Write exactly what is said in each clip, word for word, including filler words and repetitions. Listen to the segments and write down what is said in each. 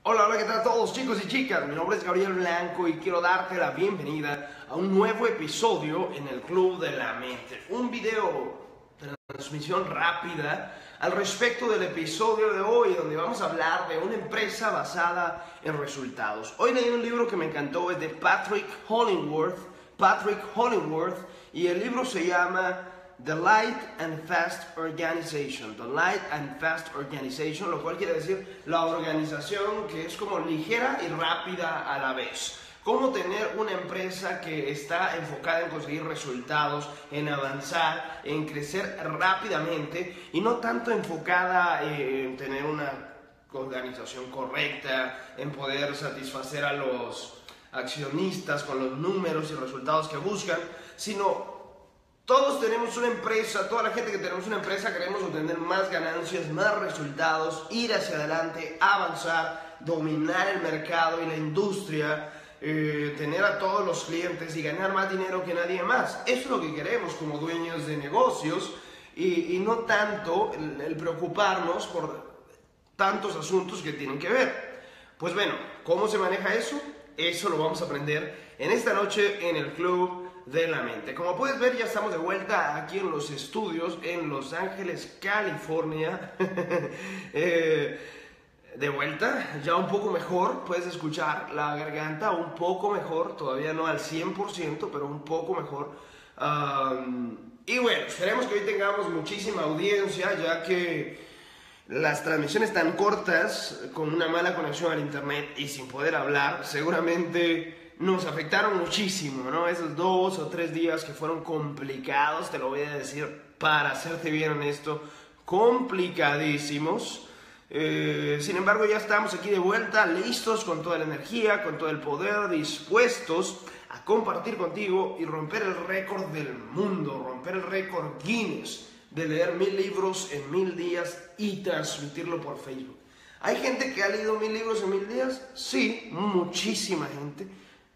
Hola, hola, ¿qué tal a todos, chicos y chicas? Mi nombre es Gabriel Blanco y quiero darte la bienvenida a un nuevo episodio en el Club de la Mente. Un video de transmisión rápida al respecto del episodio de hoy, donde vamos a hablar de una empresa basada en resultados. Hoy leí un libro que me encantó, es de Patrick Hollingworth, Patrick Hollingworth, y el libro se llama The Light and Fast Organization, The Light and Fast Organization, lo cual quiere decir la organización que es como ligera y rápida a la vez. Cómo tener una empresa que está enfocada en conseguir resultados, en avanzar, en crecer rápidamente y no tanto enfocada en tener una organización correcta, en poder satisfacer a los accionistas con los números y resultados que buscan, sino todos tenemos una empresa, toda la gente que tenemos una empresa queremos obtener más ganancias, más resultados, ir hacia adelante, avanzar, dominar el mercado y la industria, eh, tener a todos los clientes y ganar más dinero que nadie más. Eso es lo que queremos como dueños de negocios y, y no tanto el, el preocuparnos por tantos asuntos que tienen que ver. Pues bueno, ¿cómo se maneja eso? Eso lo vamos a aprender en esta noche en el Club de la Mente. Como puedes ver, ya estamos de vuelta aquí en los estudios en Los Ángeles, California. eh, de vuelta, ya un poco mejor, puedes escuchar la garganta un poco mejor, todavía no al cien por ciento, pero un poco mejor. Um, y bueno, esperemos que hoy tengamos muchísima audiencia, ya que las transmisiones tan cortas, con una mala conexión al internet y sin poder hablar, seguramente nos afectaron muchísimo, ¿no? Esos dos o tres días que fueron complicados, te lo voy a decir para serte bien honesto, complicadísimos. Eh, sin embargo, ya estamos aquí de vuelta, listos con toda la energía, con todo el poder, dispuestos a compartir contigo y romper el récord del mundo, romper el récord Guinness de leer mil libros en mil días y transmitirlo por Facebook. ¿Hay gente que ha leído mil libros en mil días? Sí, muchísima gente.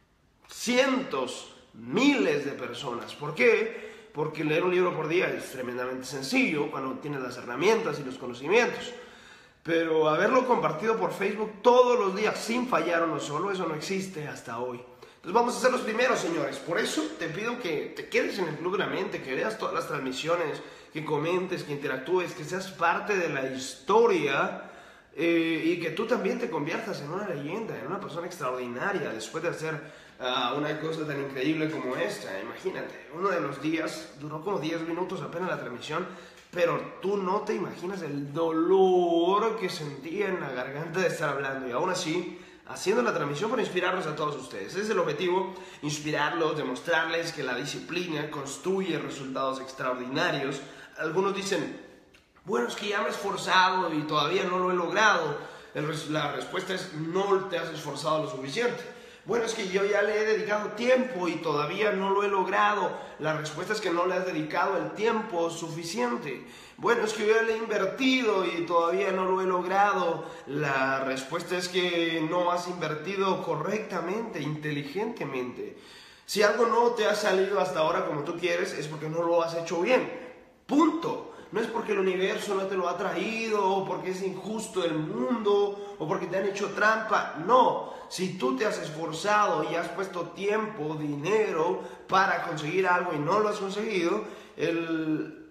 Cientos, miles de personas. ¿Por qué? Porque leer un libro por día es tremendamente sencillo cuando tienes las herramientas y los conocimientos. Pero haberlo compartido por Facebook todos los días sin fallar uno solo, eso no existe hasta hoy. Entonces vamos a ser los primeros, señores. Por eso te pido que te quedes en el Club de la Mente, que veas todas las transmisiones, que comentes, que interactúes, que seas parte de la historia eh, y que tú también te conviertas en una leyenda, en una persona extraordinaria después de hacer uh, una cosa tan increíble como esta. Imagínate, uno de los días duró como diez minutos apenas la transmisión, pero tú no te imaginas el dolor que sentía en la garganta de estar hablando y aún así haciendo la transmisión para inspirarlos a todos ustedes. Ese es el objetivo, inspirarlos, demostrarles que la disciplina construye resultados extraordinarios. Algunos dicen, bueno, es que ya me he esforzado y todavía no lo he logrado. La respuesta es, no te has esforzado lo suficiente. Bueno, es que yo ya le he dedicado tiempo y todavía no lo he logrado. La respuesta es que no le has dedicado el tiempo suficiente. Bueno, es que yo ya le he invertido y todavía no lo he logrado. La respuesta es que no has invertido correctamente, inteligentemente. Si algo no te ha salido hasta ahora como tú quieres, es porque no lo has hecho bien. Punto. No es porque el universo no te lo ha traído, o porque es injusto el mundo, o porque te han hecho trampa. No, si tú te has esforzado y has puesto tiempo, dinero para conseguir algo y no lo has conseguido, el...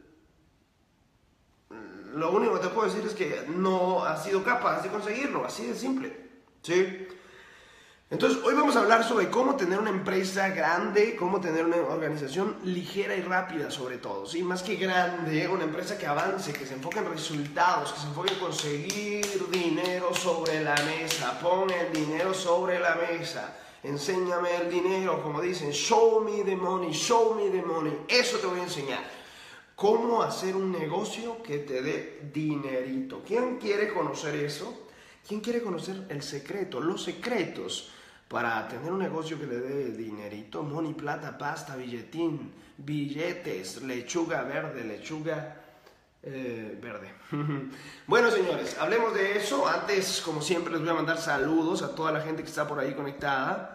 lo único que te puedo decir es que no has sido capaz de conseguirlo, así de simple, ¿sí? Entonces, hoy vamos a hablar sobre cómo tener una empresa grande, cómo tener una organización ligera y rápida sobre todo, ¿sí? Más que grande, una empresa que avance, que se enfoque en resultados, que se enfoque en conseguir dinero sobre la mesa. Pon el dinero sobre la mesa, enséñame el dinero, como dicen, show me the money, show me the money. Eso te voy a enseñar. Cómo hacer un negocio que te dé dinerito. ¿Quién quiere conocer eso? ¿Quién quiere conocer el secreto, los secretos para tener un negocio que le dé dinerito? Money, plata, pasta, billetín, billetes, lechuga verde, lechuga eh, verde. Bueno, señores, hablemos de eso. Antes, como siempre, les voy a mandar saludos a toda la gente que está por ahí conectada.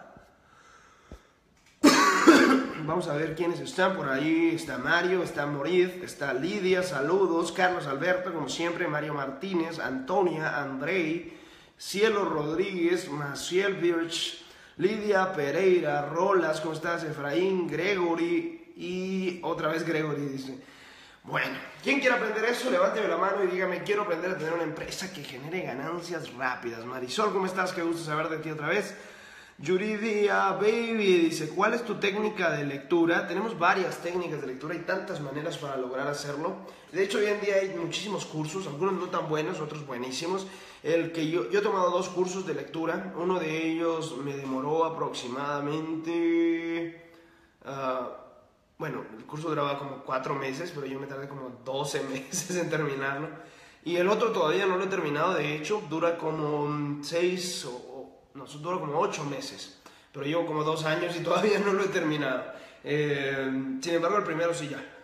Vamos a ver quiénes están por ahí. Está Mario, está Moriz, está Lidia, saludos. Carlos Alberto, como siempre, Mario Martínez, Antonia, Andrei, Cielo Rodríguez, Maciel Birch, Lidia Pereira, Rolas, ¿cómo estás? Efraín, Gregory y otra vez Gregory dice, bueno, ¿quién quiere aprender eso? Levánteme la mano y dígame, quiero aprender a tener una empresa que genere ganancias rápidas. Marisol, ¿cómo estás? Qué gusto saber de ti otra vez. Yuridia Baby dice, ¿cuál es tu técnica de lectura? Tenemos varias técnicas de lectura, hay tantas maneras para lograr hacerlo. De hecho, hoy en día hay muchísimos cursos, algunos no tan buenos, otros buenísimos. El que yo, yo he tomado dos cursos de lectura, uno de ellos me demoró aproximadamente, uh, bueno, el curso duraba como cuatro meses, pero yo me tardé como doce meses en terminarlo. Y el otro todavía no lo he terminado, de hecho, dura como seis o no, dura como ocho meses, pero llevo como dos años y todavía no lo he terminado. Eh, sin embargo, el primero sí ya.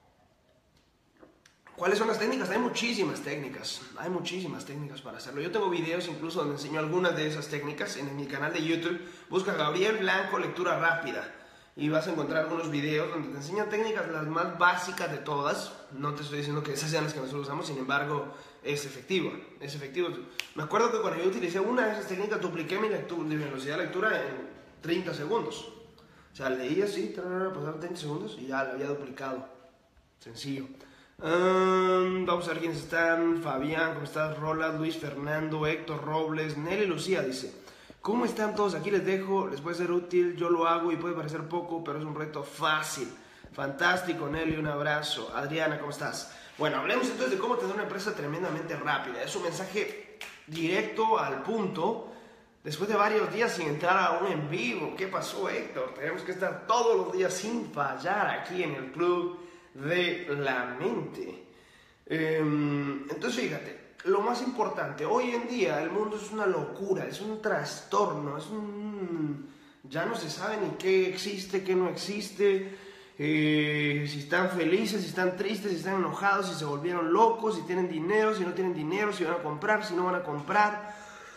¿Cuáles son las técnicas? Hay muchísimas técnicas, hay muchísimas técnicas para hacerlo. Yo tengo videos incluso donde enseño algunas de esas técnicas en mi canal de YouTube. Busca Gabriel Blanco Lectura Rápida y vas a encontrar algunos videos donde te enseño técnicas las más básicas de todas. No te estoy diciendo que esas sean las que nosotros usamos, sin embargo, es efectiva, es efectivo. Me acuerdo que cuando yo utilicé una de esas técnicas, dupliqué mi, lectura, mi velocidad de lectura en treinta segundos. O sea, leía así, pasaron treinta segundos y ya lo había duplicado. Sencillo. Um, vamos a ver quiénes están. Fabián, ¿cómo estás? Roland, Luis Fernando, Héctor Robles, Nelly Lucía dice, ¿cómo están todos? Aquí les dejo, les puede ser útil, yo lo hago y puede parecer poco, pero es un reto fácil. Fantástico, Nelly, un abrazo. Adriana, ¿cómo estás? Bueno, hablemos entonces de cómo tener una empresa tremendamente rápida. Es un mensaje directo al punto. Después de varios días sin entrar a un en vivo. ¿Qué pasó, Héctor? Tenemos que estar todos los días sin fallar aquí en el Club de la Mente. Eh, entonces, fíjate, lo más importante, hoy en día el mundo es una locura, es un trastorno, es un... ya no se sabe ni qué existe, qué no existe. Eh, si están felices, si están tristes, si están enojados, si se volvieron locos, si tienen dinero, si no tienen dinero, si van a comprar, si no van a comprar.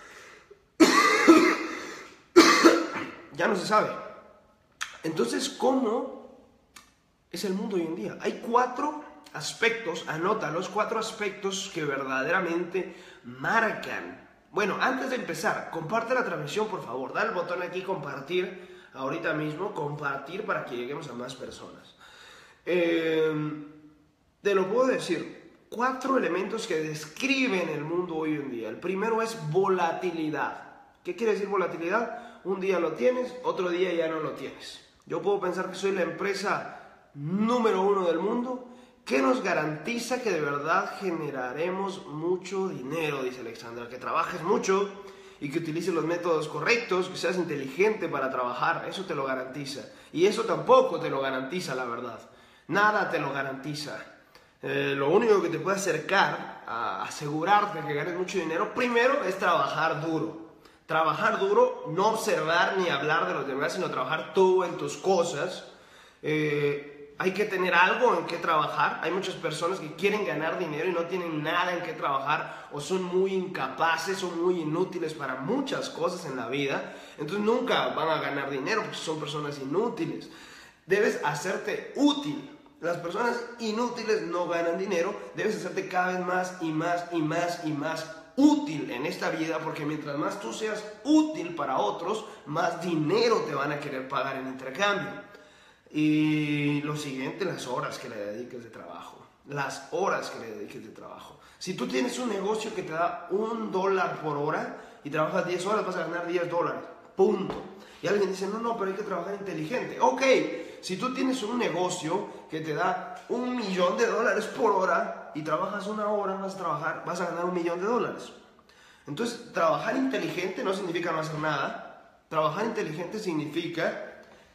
Ya no se sabe. Entonces, ¿cómo es el mundo hoy en día? Hay cuatro aspectos, anótalos, cuatro aspectos que verdaderamente marcan. Bueno, antes de empezar, comparte la transmisión, por favor. Da el botón aquí, compartir. Ahorita mismo, compartir para que lleguemos a más personas. Eh, te lo puedo decir, cuatro elementos que describen el mundo hoy en día. El primero es volatilidad. ¿Qué quiere decir volatilidad? Un día lo tienes, otro día ya no lo tienes. Yo puedo pensar que soy la empresa número uno del mundo. ¿Qué nos garantiza que de verdad generaremos mucho dinero? Dice Alexandra, que trabajes mucho y que utilices los métodos correctos, que seas inteligente para trabajar, eso te lo garantiza. Y eso tampoco te lo garantiza, la verdad. Nada te lo garantiza. Eh, lo único que te puede acercar a asegurarte que ganes mucho dinero, primero es trabajar duro. Trabajar duro, no observar ni hablar de los demás, sino trabajar tú en tus cosas. Eh, hay que tener algo en qué trabajar. Hay muchas personas que quieren ganar dinero y no tienen nada en qué trabajar, o son muy incapaces, son muy inútiles para muchas cosas en la vida. Entonces nunca van a ganar dinero porque son personas inútiles. Debes hacerte útil. Las personas inútiles no ganan dinero. Debes hacerte cada vez más y más y más y más útil en esta vida, porque mientras más tú seas útil para otros, más dinero te van a querer pagar en intercambio. Y lo siguiente, las horas que le dediques de trabajo. Las horas que le dediques de trabajo. Si tú tienes un negocio que te da un dólar por hora y trabajas diez horas, vas a ganar diez dólares. Punto. Y alguien dice, no, no, pero hay que trabajar inteligente. Ok, si tú tienes un negocio que te da un millón de dólares por hora y trabajas una hora, vas a trabajar, vas a ganar un millón de dólares. Entonces, trabajar inteligente no significa no hacer nada. Trabajar inteligente significa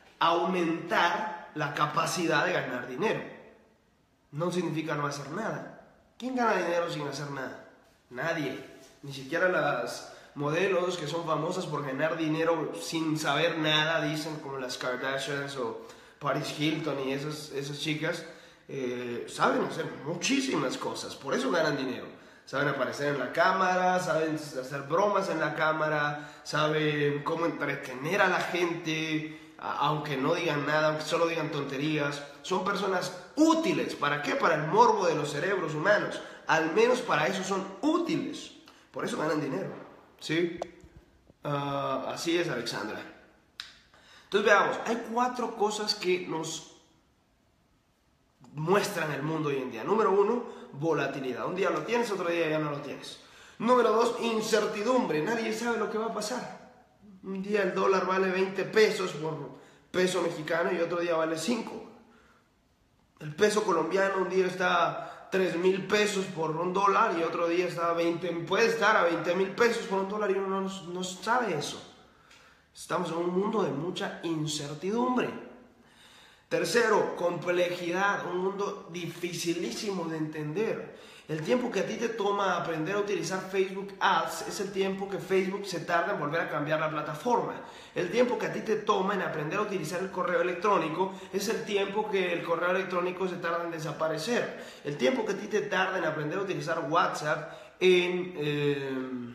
aumentar la capacidad de ganar dinero. No significa no hacer nada. ¿Quién gana dinero sin hacer nada? Nadie. Ni siquiera las modelos que son famosas por ganar dinero sin saber nada, dicen, como las Kardashians o Paris Hilton y esas, esas chicas, eh, saben hacer muchísimas cosas, por eso ganan dinero. Saben aparecer en la cámara, saben hacer bromas en la cámara, saben cómo entretener a la gente, aunque no digan nada, aunque solo digan tonterías. Son personas útiles. ¿Para qué? Para el morbo de los cerebros humanos. Al menos para eso son útiles. Por eso ganan dinero. ¿sí? Uh, así es, Alexandra. Entonces veamos, hay cuatro cosas que nos muestran el mundo hoy en día. Número uno, volatilidad. Un día lo tienes, otro día ya no lo tienes. Número dos, incertidumbre. Nadie sabe lo que va a pasar. Un día el dólar vale veinte pesos por peso mexicano y otro día vale cinco. El peso colombiano un día está tres mil pesos por un dólar y otro día está a veinte, puede estar a veinte mil pesos por un dólar y uno no, no sabe eso. Estamos en un mundo de mucha incertidumbre. Tercero, complejidad, un mundo dificilísimo de entender. El tiempo que a ti te toma aprender a utilizar Facebook Ads es el tiempo que Facebook se tarda en volver a cambiar la plataforma. El tiempo que a ti te toma en aprender a utilizar el correo electrónico es el tiempo que el correo electrónico se tarda en desaparecer. El tiempo que a ti te tarda en aprender a utilizar WhatsApp en, eh,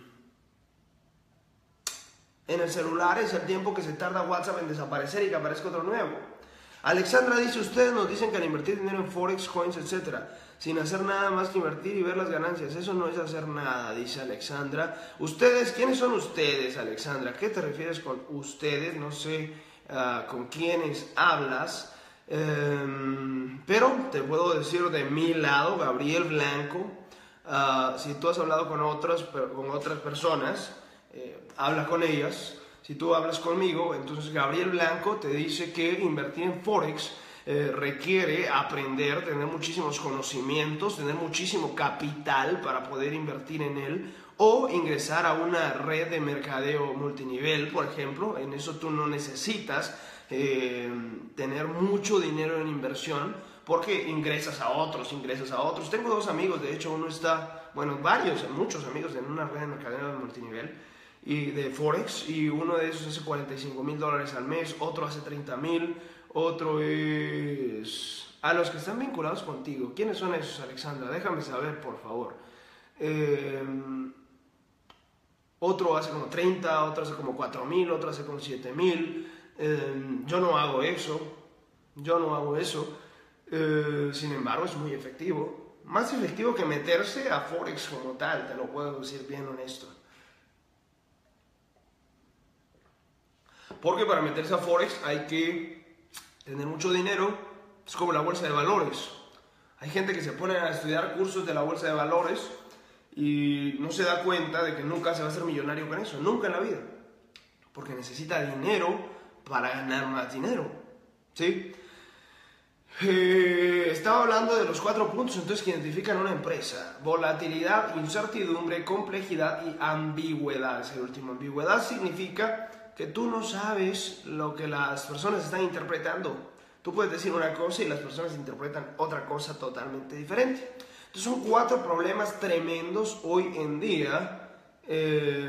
en el celular es el tiempo que se tarda WhatsApp en desaparecer y que aparezca otro nuevo. Alexandra dice, ustedes nos dicen que al invertir dinero en Forex, coins, etcétera, sin hacer nada más que invertir y ver las ganancias, eso no es hacer nada, dice Alexandra. Ustedes, ¿quiénes son ustedes, Alexandra? ¿Qué te refieres con ustedes? No sé uh, con quiénes hablas, um, pero te puedo decir de mi lado, Gabriel Blanco. Uh, si tú has hablado con, otros, con otras personas, eh, habla con ellas. Si tú hablas conmigo, entonces Gabriel Blanco te dice que invertir en Forex eh, requiere aprender, tener muchísimos conocimientos, tener muchísimo capital para poder invertir en él o ingresar a una red de mercadeo multinivel, por ejemplo. En eso tú no necesitas eh, tener mucho dinero en inversión porque ingresas a otros, ingresas a otros. Tengo dos amigos, de hecho uno está, bueno, varios, muchos amigos en una red de mercadeo multinivel y de Forex, y uno de esos hace cuarenta y cinco mil dólares al mes, otro hace treinta mil, otro es... A los que están vinculados contigo, ¿quiénes son esos, Alexandra? Déjame saber, por favor. Eh, otro hace como treinta, otro hace como cuatro mil, otro hace como siete mil. Eh, yo no hago eso, yo no hago eso. Eh, sin embargo, es muy efectivo. Más efectivo que meterse a Forex como tal, te lo puedo decir bien honesto. Porque para meterse a Forex hay que tener mucho dinero. Es como la bolsa de valores. Hay gente que se pone a estudiar cursos de la bolsa de valores y no se da cuenta de que nunca se va a hacer millonario con eso. Nunca en la vida. Porque necesita dinero para ganar más dinero. ¿Sí? Eh, estaba hablando de los cuatro puntos entonces que identifican una empresa: volatilidad, incertidumbre, complejidad y ambigüedad. Es el último. Ambigüedad significa que tú no sabes lo que las personas están interpretando. Tú puedes decir una cosa y las personas interpretan otra cosa totalmente diferente. Entonces son cuatro problemas tremendos hoy en día. Eh...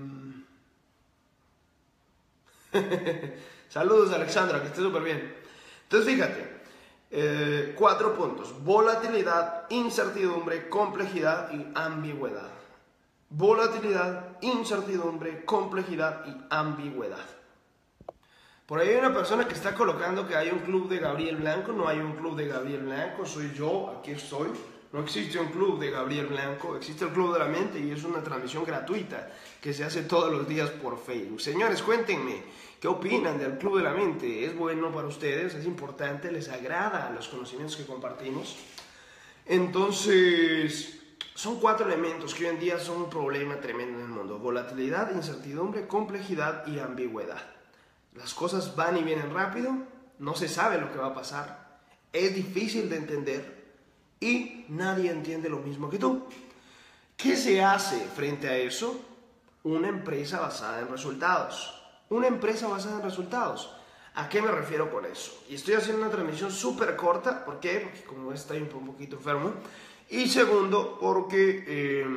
Saludos, Alexandra, que esté súper bien. Entonces fíjate. Eh, cuatro puntos: volatilidad, incertidumbre, complejidad y ambigüedad. Volatilidad, incertidumbre, complejidad y ambigüedad. Por ahí hay una persona que está colocando que hay un club de Gabriel Blanco. No hay un club de Gabriel Blanco, soy yo, aquí estoy. No existe un club de Gabriel Blanco, existe el Club de la Mente y es una transmisión gratuita que se hace todos los días por Facebook. Señores, cuéntenme, ¿qué opinan del Club de la Mente? ¿Es bueno para ustedes? ¿Es importante? ¿Les agrada los conocimientos que compartimos? Entonces, son cuatro elementos que hoy en día son un problema tremendo en el mundo: volatilidad, incertidumbre, complejidad y ambigüedad. Las cosas van y vienen rápido, no se sabe lo que va a pasar, es difícil de entender y nadie entiende lo mismo que tú. ¿Qué se hace frente a eso? Una empresa basada en resultados. Una empresa basada en resultados. ¿A qué me refiero con eso? Y estoy haciendo una transmisión súper corta. ¿Por qué? Porque como estoy un poquito enfermo. Y segundo, porque... Eh,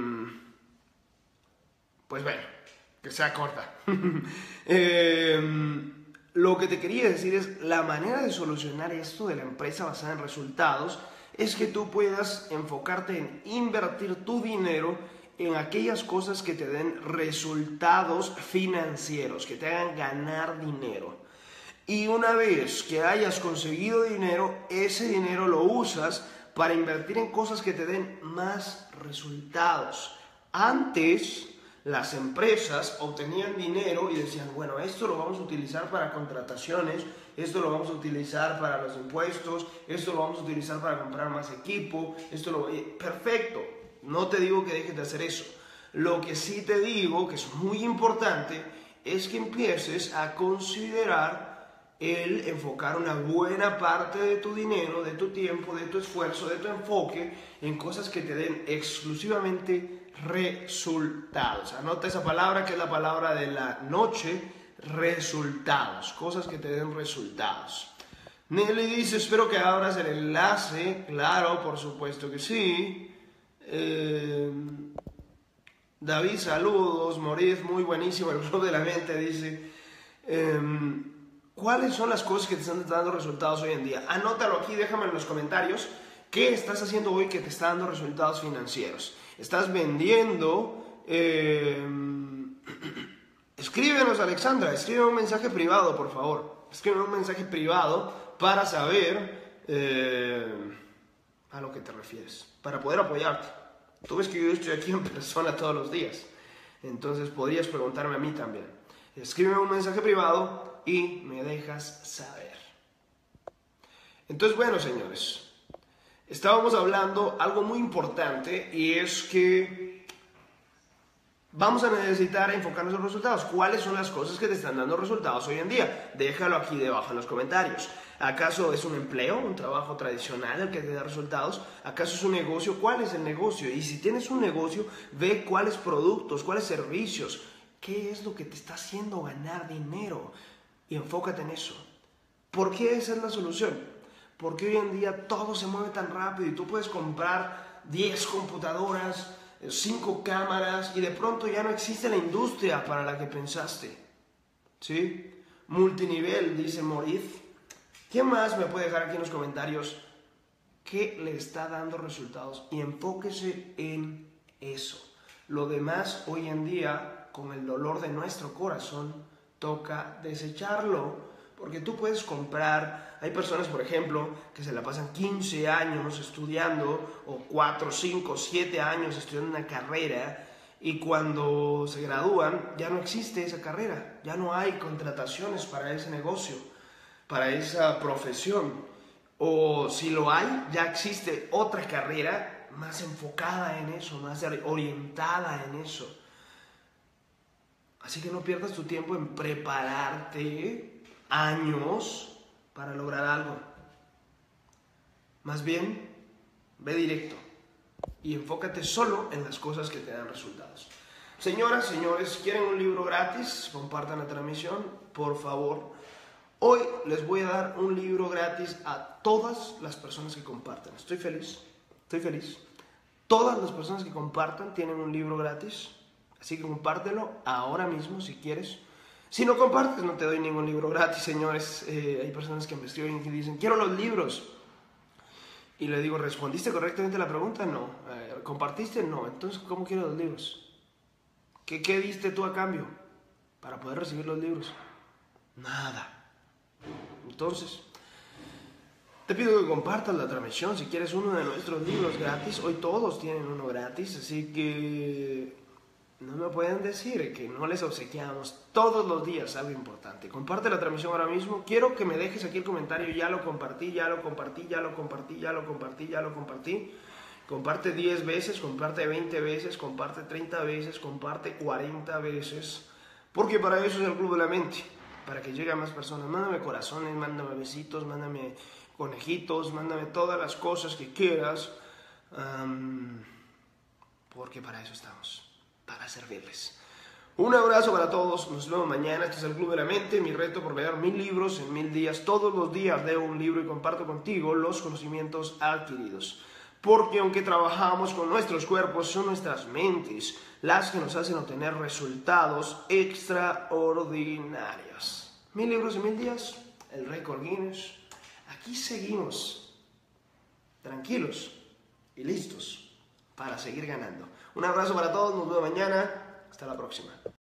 pues bueno, que sea corta. eh, lo que te quería decir es, la manera de solucionar esto de la empresa basada en resultados es que tú puedas enfocarte en invertir tu dinero en aquellas cosas que te den resultados financieros, que te hagan ganar dinero. Y una vez que hayas conseguido dinero, ese dinero lo usas para invertir en cosas que te den más resultados. Antes, las empresas obtenían dinero y decían, bueno, esto lo vamos a utilizar para contrataciones, esto lo vamos a utilizar para los impuestos, esto lo vamos a utilizar para comprar más equipo, esto lo... Perfecto, no te digo que dejes de hacer eso. Lo que sí te digo, que es muy importante, es que empieces a considerar el enfocar una buena parte de tu dinero, de tu tiempo, de tu esfuerzo, de tu enfoque en cosas que te den exclusivamente resultados. Anota esa palabra, que es la palabra de la noche, resultados, cosas que te den resultados. Nelly dice, espero que abras el enlace. Claro, por supuesto que sí. Eh... David, saludos. Moriz, muy buenísimo. El Club de la Mente dice, eh, ¿cuáles son las cosas que te están dando resultados hoy en día? Anótalo aquí, déjame en los comentarios. ¿Qué estás haciendo hoy que te está dando resultados financieros? ¿Estás vendiendo? Eh, escríbenos, Alexandra. Escribe un mensaje privado, por favor. Escribe un mensaje privado para saber eh, a lo que te refieres, para poder apoyarte. Tú ves que yo estoy aquí en persona todos los días, entonces podrías preguntarme a mí también. Escríbeme un mensaje privado y me dejas saber. Entonces, bueno, señores, estábamos hablando algo muy importante y es que vamos a necesitar enfocarnos en los resultados. ¿Cuáles son las cosas que te están dando resultados hoy en día? Déjalo aquí debajo en los comentarios. ¿Acaso es un empleo, un trabajo tradicional el que te da resultados? ¿Acaso es un negocio? ¿Cuál es el negocio? Y si tienes un negocio, ve cuáles productos, cuáles servicios, qué es lo que te está haciendo ganar dinero y enfócate en eso. ¿Por qué esa es la solución? Porque hoy en día todo se mueve tan rápido y tú puedes comprar diez computadoras, cinco cámaras y de pronto ya no existe la industria para la que pensaste. ¿Sí? Multinivel, dice Moriz. ¿Quién más me puede dejar aquí en los comentarios qué le está dando resultados? Y enfóquese en eso. Lo demás, hoy en día, con el dolor de nuestro corazón, toca desecharlo. Porque tú puedes comprar, hay personas, por ejemplo, que se la pasan quince años estudiando, o cuatro, cinco, siete años estudiando una carrera, y cuando se gradúan ya no existe esa carrera, ya no hay contrataciones para ese negocio, para esa profesión, o si lo hay, ya existe otra carrera más enfocada en eso, más orientada en eso. Así que no pierdas tu tiempo en prepararte años para lograr algo. Más bien, ve directo y enfócate solo en las cosas que te dan resultados. Señoras, señores, ¿quieren un libro gratis? Compartan la transmisión, por favor. Hoy les voy a dar un libro gratis a todas las personas que compartan. Estoy feliz, estoy feliz. Todas las personas que compartan tienen un libro gratis. Así que compártelo ahora mismo si quieres. Si no compartes, no te doy ningún libro gratis, señores. Eh, hay personas que me escriben y dicen, quiero los libros. Y le digo, ¿respondiste correctamente a la pregunta? No. Eh, ¿Compartiste? No. Entonces, ¿cómo quiero los libros? ¿Qué, ¿Qué diste tú a cambio para poder recibir los libros? Nada. Entonces, te pido que compartas la transmisión si quieres uno de nuestros libros gratis. Hoy todos tienen uno gratis, así que no me pueden decir que no les obsequiamos todos los días algo importante. Comparte la transmisión ahora mismo. Quiero que me dejes aquí el comentario, ya lo compartí, ya lo compartí, ya lo compartí, ya lo compartí, ya lo compartí. Comparte diez veces, comparte veinte veces, comparte treinta veces, comparte cuarenta veces. Porque para eso es el Club de la Mente. Para que llegue a más personas. Mándame corazones, mándame besitos, mándame conejitos, mándame todas las cosas que quieras, um, porque para eso estamos, para servirles. Un abrazo para todos, nos vemos mañana. Este es el Club de la Mente, mi reto por leer mil libros en mil días. Todos los días leo un libro y comparto contigo los conocimientos adquiridos. Porque aunque trabajamos con nuestros cuerpos, son nuestras mentes las que nos hacen obtener resultados extraordinarios. Mil libros en mil días, el récord Guinness. Aquí seguimos, tranquilos y listos para seguir ganando. Un abrazo para todos, nos vemos mañana. Hasta la próxima.